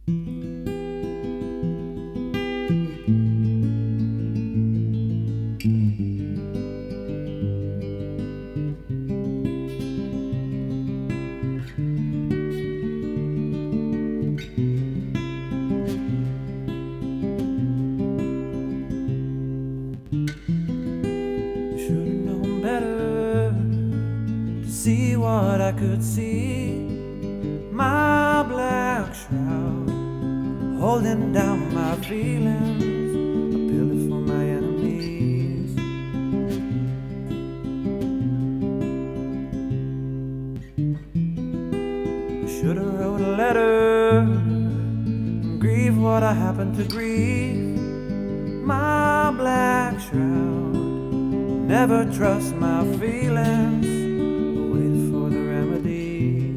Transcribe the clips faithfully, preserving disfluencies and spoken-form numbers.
Should've known better to see what I could see. My black shroud holding down my feelings, a pillow for my enemies. I should've wrote a letter and grieve what I happened to grieve. My black shroud, never trust my feelings, wait for the remedy.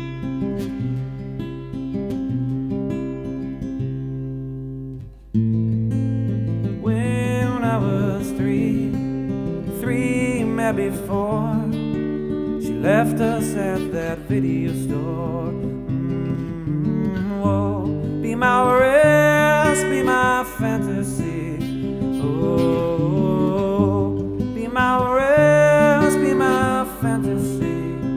When I was three, three maybe four, she left us at that video store. Mm, whoa, be my rest, be my fantasy. Oh, be my rest, be my fantasy.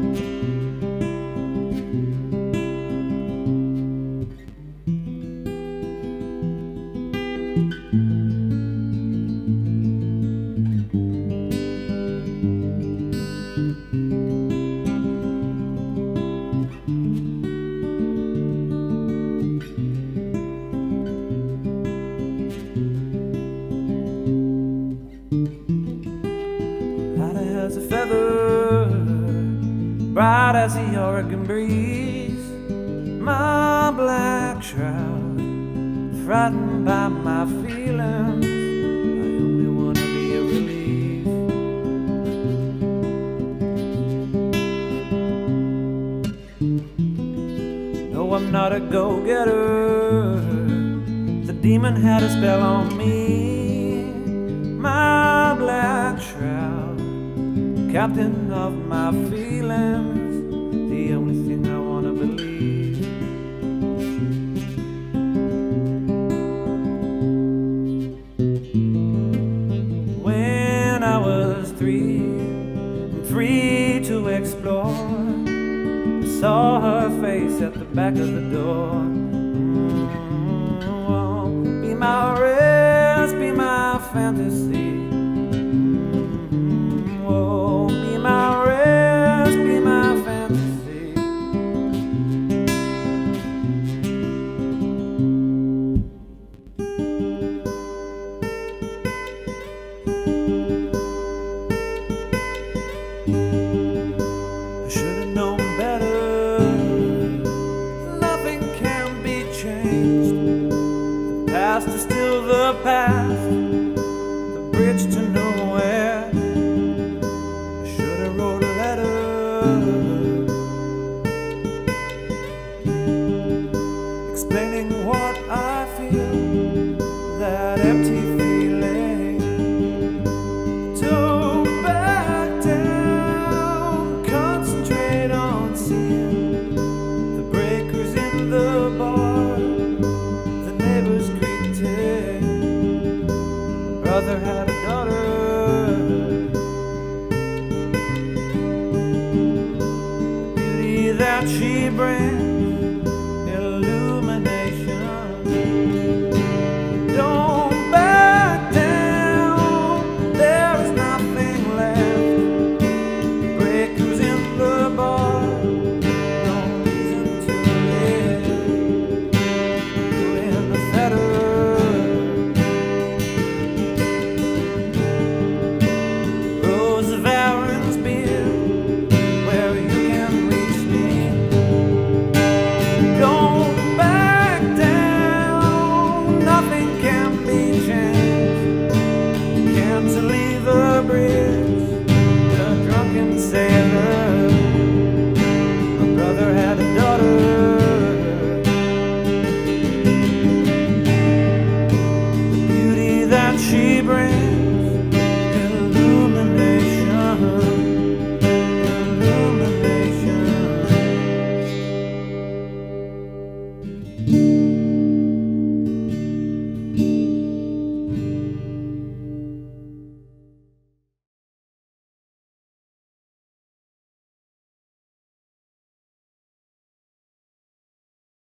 As a feather, bright as the Oregon breeze. My black shroud, frightened by my feelings, I only wanna be a relief. No, I'm not a go-getter, the demon had a spell on me. My black shroud, captain of my feelings, the only thing I wanna believe. When I was three, and free to explore, I saw her face at the back of the door. Mm, oh, be my rest, be my fantasy. My rest, be my fantasy. I should've known better, nothing can be changed. The past is still the past, the bridge to nowhere. Wrote a letter explaining what I feel, that empty